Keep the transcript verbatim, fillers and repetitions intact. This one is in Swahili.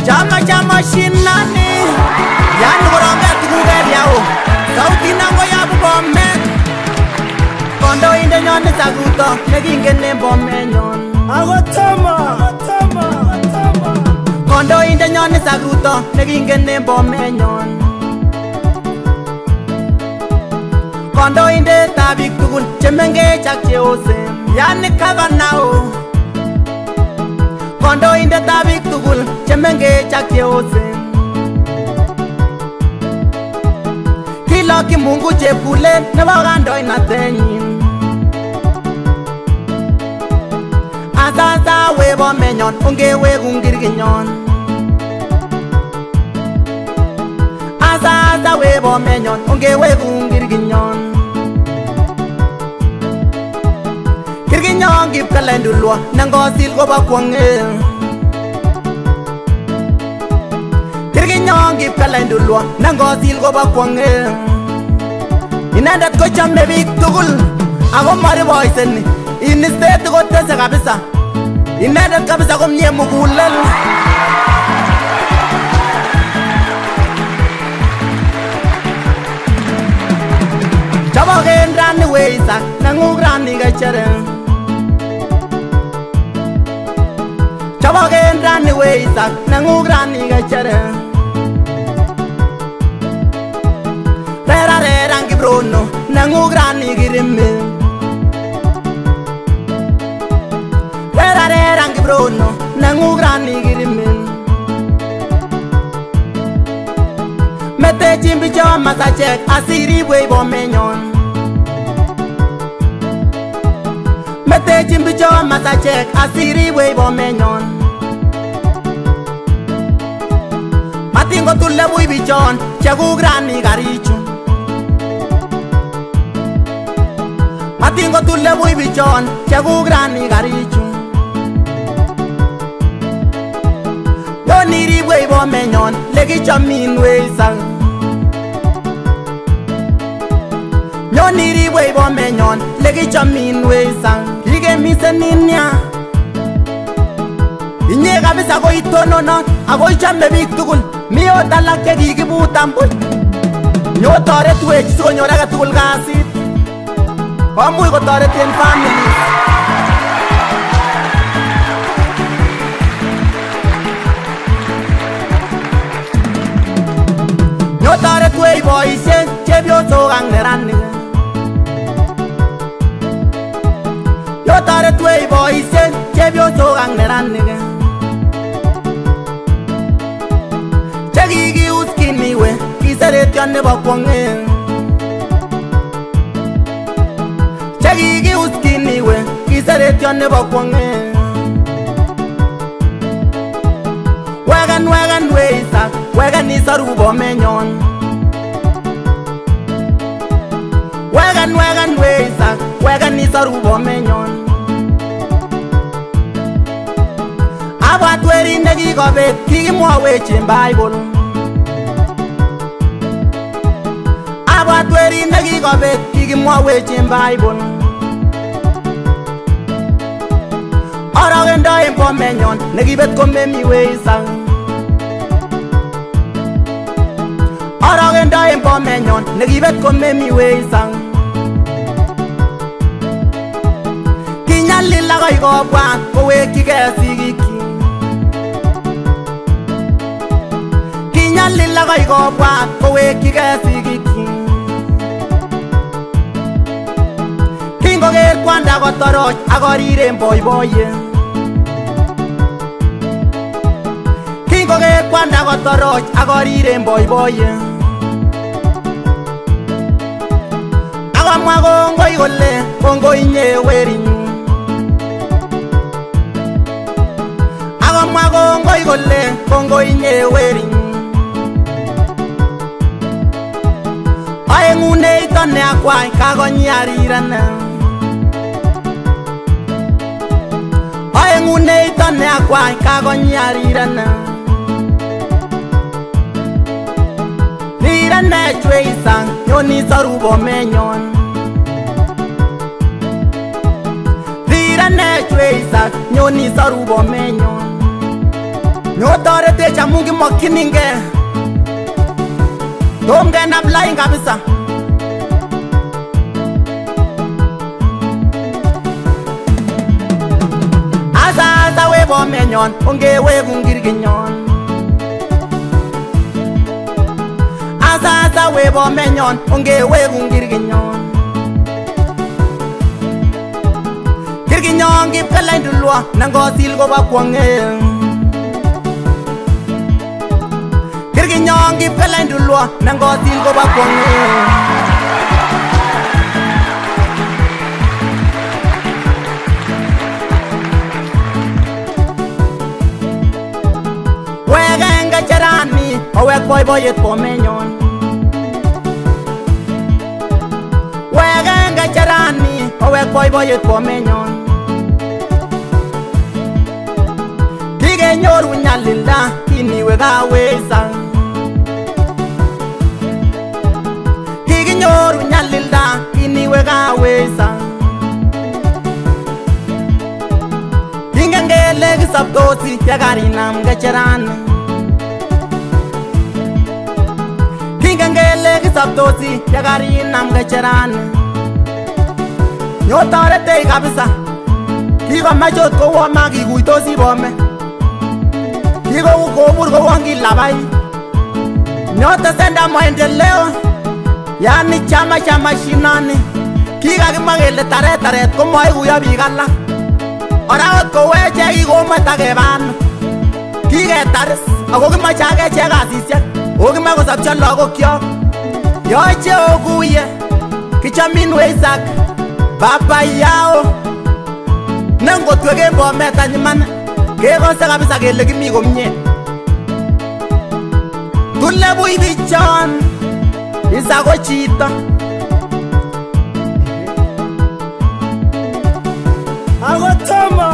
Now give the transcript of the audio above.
Chama chama shinani yani koronga tukugel yao sauti nango ya Bomet kondo inde nyon saguto nekingen ne Bomenyon Agotama Agotama Agotama kondo inde nyon saguto nekingen ne Bomenyon kondo inde tabik tukul chemengech ak cheosem yani kabanao kondo inde tabik tukul chemengech ak cheosem Kiloki Mungu chepkulet nebo kandoinatenyin Asasa we Bomenyon ongeweku ngirkinyon Asasa we Bomenyon ongeweku ngirkinyon Kirkinyon kipkalendulwa nangosil koba kwang'e Kirkinyon kipkalendulwa nangosil koba kwang'e Inendet ko chame biik tugul ako mariboiseni Inisteti kotese kabisa Inendet kabisa komye mugulel Chaboken rani weisak nang'uk rani kechere Chaboken rani weisak nang'uk rani kechere Rera rera ngibrono nang'uk rani kirimi Rera rera ngibrono nang'uk rani kirimi Mete chimbi cho masachek asiri wei Bomenyon Mete chimbi cho masachek asiri wei Bomenyon Matingo tulle bui bichon chekuk rani karichu Matingo tulle bui bichon chekuk rani karichu Yoniri wei Bomenyon lekichomin wei sang Yoniri wei Bomenyon lekichomin wei sang Kikemiseni nia Inye kabisa ko itononon ako ichame biik tugul Mi ot alak chekikibutan buch Nyo toret wech sikonyor age tugul kasit Komuch kotoreten families Nyo toret wech boisiek chepyosok ak neranik Nyo toret wech boisiek chepyosok ak neranik Chekikius kiniwe kiseretyon nebo kwong'e Chekikius kiniwe kiseretyon nebo kwong'e Wegen wegen weisak wegen isoru Bomenyon Wegen wegen weisak wegen isoru Bomenyon Abwat werit nekikobet kikimwawech en Bible Abwat werit nekikobet kikimwawech en Bible Orokendo en Bomenyon nekibet komemi weisak Orokendo en Bomenyon nekibet komemi weisak Kinyalil akoi kobwat kowekyigei sigikyik Kinyalil akoi kobwat kowekyigei sigikyik Kingoker kwanda kotoroch akorir en boiboiyet Kingoker kwanda kotoroch akorir en boiboiyet Akomwa kongoi kole kongoi inye werinyu Akomwa kongoi kole kongoi inye werinyu Aeng'u neito ne akwai kakonyi arirane Aeng'u neito ne akwai kakonyi arirane Rirane chweisang nyoni soru Bomenyon Rirane chweisang nyoni soru Bomenyon Nyotoretech amu kimokchiningei tom kenam lain kabisa. Asa asa we bomenyon ongeweku ngirkinyon. Asa asa we bomenyon ongeweku ngirkinyon. Ngirkinyon kipkelain tulwa nangosil koba kwong'eng. Ngirkinyon kipkelain tulwa nangosil koba kwong'eng. Owek boiboiyet bomenyon. Weken kecherani owek boiboiyet bomenyon. Kikenyoru nyalilda kiniwe kawesa. Kikenyoru nyalilda kiniwe kawesa. Kingen kele kisoptosi yekarinam kecherani. Ngele kisoptosi yekarinam kecherani. Nyotoretech kabisa. Kikomach ot kowo makikuitosi bome. Kikou kobur kouon kilabai. Nyotesenda maendeleo. Yani chama cha mashinani. Kikakimwa kele taret taret komaikuyo biik alak. Ora ot kowechek kikomwet akebano. Kiketaris ako kimache akechek kasisiek. Okima kosopcho lagokyok. Yoche okuye kichamin weisak baba yao. Nengotweken bomet anyman kekose kabisa kele kimi komie. Tulebuch bichon isa ko chito. Ako tama